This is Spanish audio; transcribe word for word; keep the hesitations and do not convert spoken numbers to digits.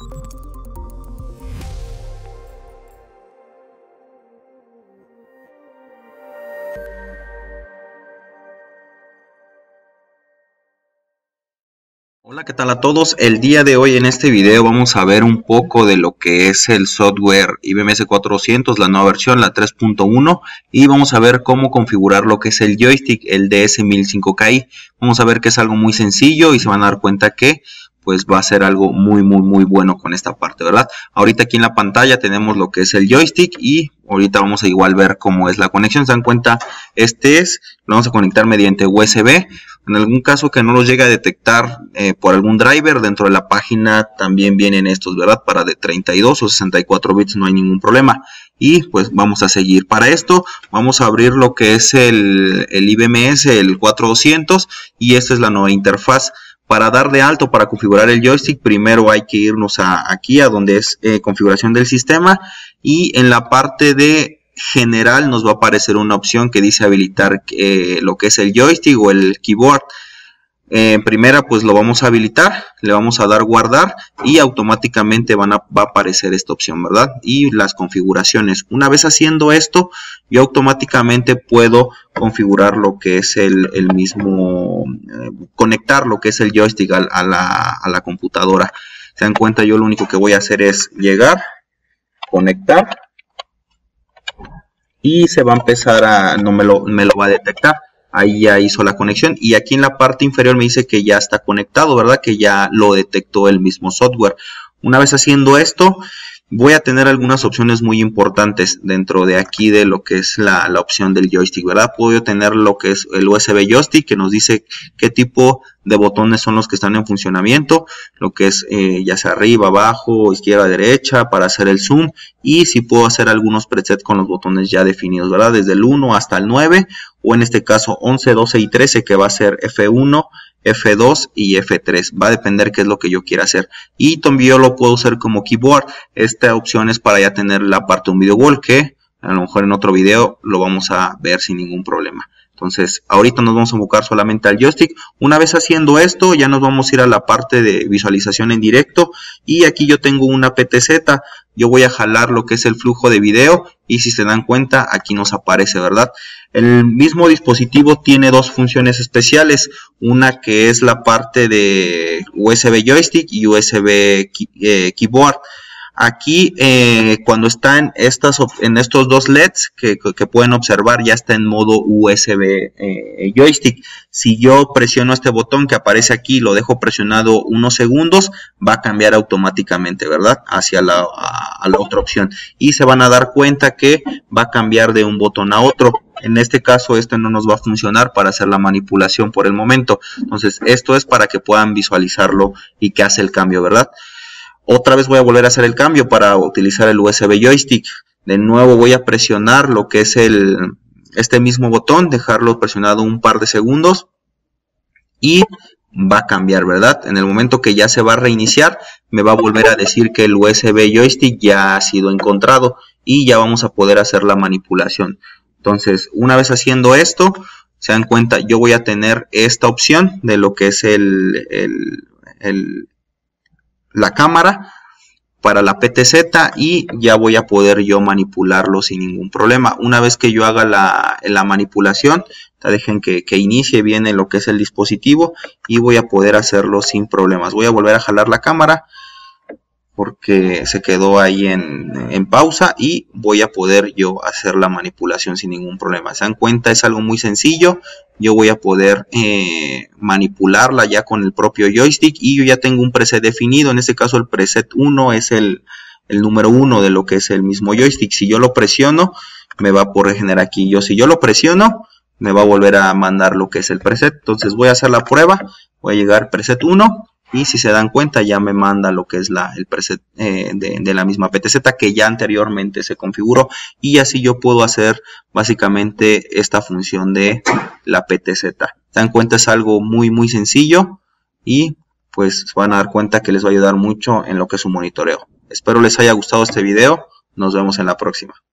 Hola, ¿qué tal a todos? El día de hoy en este video vamos a ver un poco de lo que es el software I B M S cuatrocientos, la nueva versión, la tres punto uno, y vamos a ver cómo configurar lo que es el joystick, el D S mil cinco K I. Vamos a ver que es algo muy sencillo y se van a dar cuenta que pues va a ser algo muy muy muy bueno con esta parte, ¿verdad? Ahorita aquí en la pantalla tenemos lo que es el joystick y ahorita vamos a igual ver cómo es la conexión. Se dan cuenta, este es, lo vamos a conectar mediante U S B. En algún caso que no los llegue a detectar eh, por algún driver, dentro de la página también vienen estos, ¿verdad? Para de treinta y dos o sesenta y cuatro bits no hay ningún problema. Y pues vamos a seguir. Para esto vamos a abrir lo que es el, el I B M S, el cuatrocientos doscientos, y esta es la nueva interfaz. Para dar de alto, para configurar el joystick, primero hay que irnos a, aquí a donde es eh, configuración del sistema, y en la parte de general nos va a aparecer una opción que dice habilitar eh, lo que es el joystick o el keyboard. Eh, en primera pues lo vamos a habilitar, le vamos a dar guardar y automáticamente van a, va a aparecer esta opción, ¿verdad? Y las configuraciones. Una vez haciendo esto, yo automáticamente puedo configurar lo que es el, el mismo, eh, conectar lo que es el joystick a, a, la, a la computadora. Se dan cuenta, yo lo único que voy a hacer es llegar, conectar, y se va a empezar a, no me lo, me lo va a detectar. Ahí ya hizo la conexión y aquí en la parte inferior me dice que ya está conectado, ¿verdad? Que ya lo detectó el mismo software. Una vez haciendo esto, voy a tener algunas opciones muy importantes dentro de aquí de lo que es la, la opción del joystick, ¿verdad? Puedo tener lo que es el U S B joystick, que nos dice qué tipo de botones son los que están en funcionamiento, lo que es eh, ya sea arriba, abajo, izquierda, derecha, para hacer el zoom, y si puedo hacer algunos presets con los botones ya definidos, ¿verdad? Desde el uno hasta el nueve, o en este caso once, doce y trece, que va a ser F uno, F dos y F tres. Va a depender qué es lo que yo quiera hacer. Y también yo lo puedo usar como keyboard. Esta opción es para ya tener la parte de un video wall, que a lo mejor en otro video lo vamos a ver sin ningún problema. Entonces, ahorita nos vamos a enfocar solamente al joystick. Una vez haciendo esto, ya nos vamos a ir a la parte de visualización en directo. Y aquí yo tengo una P T Z. Yo voy a jalar lo que es el flujo de video. Y si se dan cuenta, aquí nos aparece, ¿verdad? El mismo dispositivo tiene dos funciones especiales. Una que es la parte de U S B joystick y U S B eh, keyboard. Aquí eh, cuando está en, estas, en estos dos L E Ds que, que pueden observar, ya está en modo U S B eh, joystick. Si yo presiono este botón que aparece aquí, lo dejo presionado unos segundos, va a cambiar automáticamente, ¿verdad? Hacia la, a, a la otra opción. Y se van a dar cuenta que va a cambiar de un botón a otro. En este caso, este no nos va a funcionar para hacer la manipulación por el momento. Entonces, esto es para que puedan visualizarlo y que hace el cambio, ¿verdad? Otra vez voy a volver a hacer el cambio para utilizar el U S B joystick. De nuevo voy a presionar lo que es el, este mismo botón, dejarlo presionado un par de segundos y va a cambiar, ¿verdad? En el momento que ya se va a reiniciar, me va a volver a decir que el U S B joystick ya ha sido encontrado y ya vamos a poder hacer la manipulación. Entonces, una vez haciendo esto, se dan cuenta, yo voy a tener esta opción de lo que es el, el, el la cámara para la P T Z y ya voy a poder yo manipularlo sin ningún problema. Una vez que yo haga la, la manipulación, dejen que, que inicie bien lo que es el dispositivo y voy a poder hacerlo sin problemas. Voy a volver a jalar la cámara porque se quedó ahí en, en pausa y voy a poder yo hacer la manipulación sin ningún problema. Se dan cuenta, es algo muy sencillo. Yo voy a poder eh, manipularla ya con el propio joystick y yo ya tengo un preset definido. En este caso el preset uno es el, el número uno de lo que es el mismo joystick. Si yo lo presiono, me va a poder generar aquí. Yo si yo lo presiono, me va a volver a mandar lo que es el preset. Entonces voy a hacer la prueba. Voy a llegar preset uno. Y si se dan cuenta ya me manda lo que es la, el preset eh, de, de la misma P T Z que ya anteriormente se configuró. Y así yo puedo hacer básicamente esta función de la P T Z. Se dan cuenta, es algo muy muy sencillo. Y pues se van a dar cuenta que les va a ayudar mucho en lo que es su monitoreo. Espero les haya gustado este video. Nos vemos en la próxima.